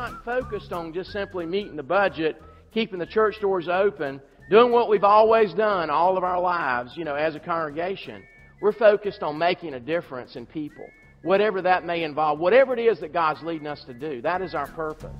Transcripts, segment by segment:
not focused on just simply meeting the budget, keeping the church doors open, doing what we've always done all of our lives, as a congregation. We're focused on making a difference in people, whatever that may involve, whatever it is that God's leading us to do. That is our purpose.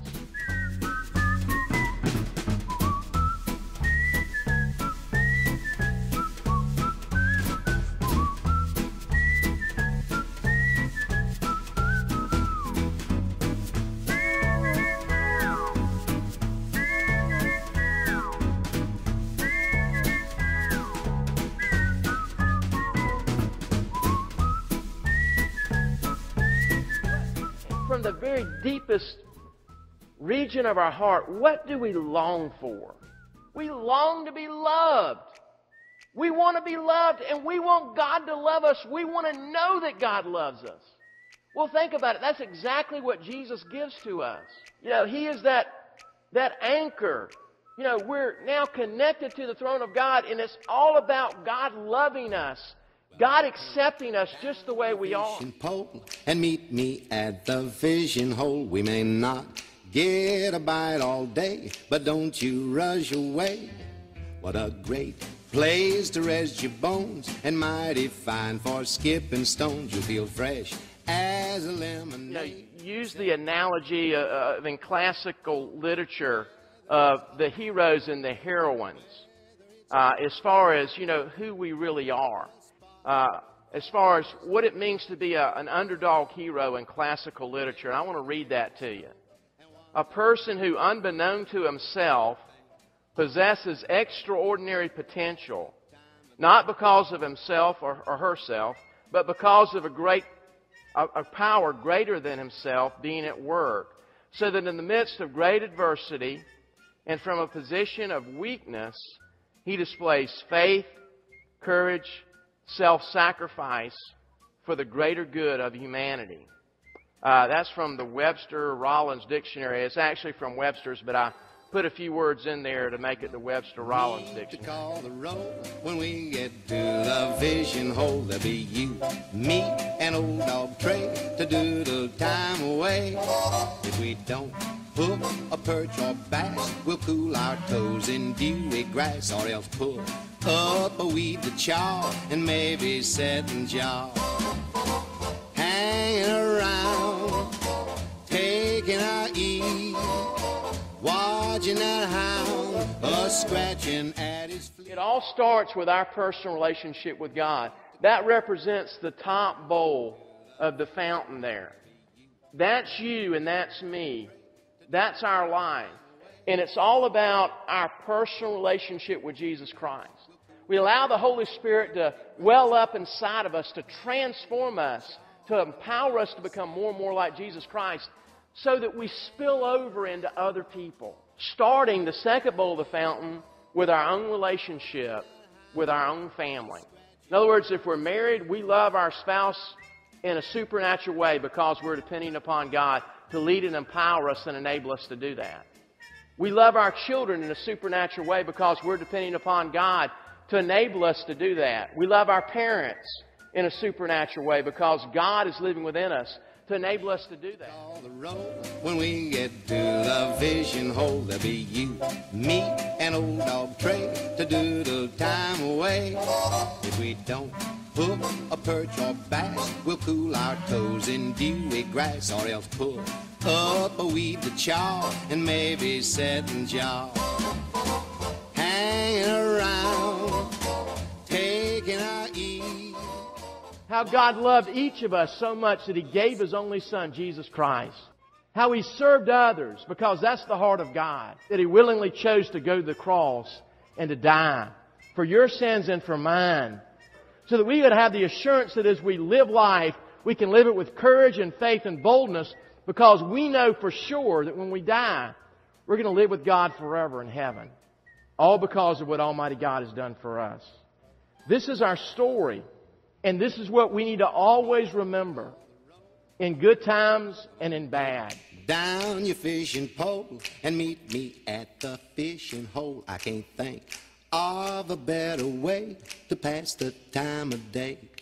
From the very deepest region of our heart, what do we long for? We long to be loved. We want to be loved, and we want God to love us. We want to know that God loves us. Well, think about it. That's exactly what Jesus gives to us. He is that anchor. We're now connected to the throne of God, and it's all about God loving us. God accepting us just the way we are. And meet me at the fishing hole. We may not get a bite all day, but don't you rush away. What a great place to rest your bones, and mighty fine for skipping stones. You'll feel fresh as a lemonade. Use the analogy in classical literature of the heroes and the heroines as far as, who we really are. As far as what it means to be an underdog hero in classical literature. And I want to read that to you. A person who, unbeknown to himself, possesses extraordinary potential, not because of himself or herself, but because of a power greater than himself being at work, so that in the midst of great adversity and from a position of weakness, he displays faith, courage, self-sacrifice for the greater good of humanity. That's from the Webster-Rollins Dictionary. It's actually from Webster's, but I put a few words in there to make it the Webster-Rollins Dictionary. Call the roll when we get to the fishing hole. There'll be you, me, and old dog Trey to doodle time away. If we don't hook a perch or bass, we'll cool our toes in dewy grass, or else pull up a weed to chaw and maybe set and jaw. Hanging around, taking our ease, watching that hound, scratching at his fleet. It all starts with our personal relationship with God. That represents the top bowl of the fountain there. That's you and that's me. That's our life. And it's all about our personal relationship with Jesus Christ. We allow the Holy Spirit to well up inside of us, to transform us, to empower us to become more and more like Jesus Christ, so that we spill over into other people. Starting the second bowl of the fountain with our own relationship, with our own family. In other words, if we're married, we love our spouse in a supernatural way because we're depending upon God to lead and empower us and enable us to do that. We love our children in a supernatural way because we're depending upon God to enable us to do that. We love our parents in a supernatural way because God is living within us to enable us to do that. When we get to the fishing hole, there'll be you, me, and old dog Trey to doodle time away. If we don't hook a perch or bass, we'll cool our toes in dewy grass, or else pull up a weed to chaw and maybe set and jaw. Hanging around, taking our ease. How God loved each of us so much that He gave His only Son, Jesus Christ. How He served others, because that's the heart of God. That He willingly chose to go to the cross and to die for your sins and for mine. So that we would have the assurance that as we live life, we can live it with courage and faith and boldness, because we know for sure that when we die, we're going to live with God forever in heaven. All because of what Almighty God has done for us. This is our story. And this is what we need to always remember, in good times and in bad. Down your fishing pole and meet me at the fishing hole. I can't think of a better way to pass the time of day.